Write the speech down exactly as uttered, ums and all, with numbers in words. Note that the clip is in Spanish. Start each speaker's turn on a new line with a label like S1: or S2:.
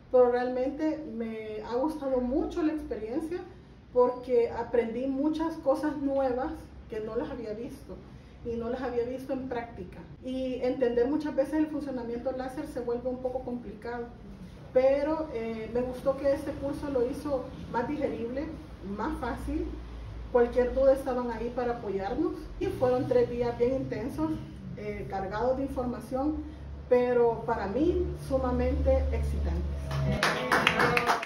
S1: pero realmente me ha gustado mucho la experiencia porque aprendí muchas cosas nuevas que no las había visto y no las había visto en práctica. Y entender muchas veces el funcionamiento láser se vuelve un poco complicado, pero eh, me gustó que este curso lo hizo más digerible, más fácil. Cualquier duda estaban ahí para apoyarnos y fueron tres días bien intensos, eh, cargados de información, pero para mí sumamente excitantes.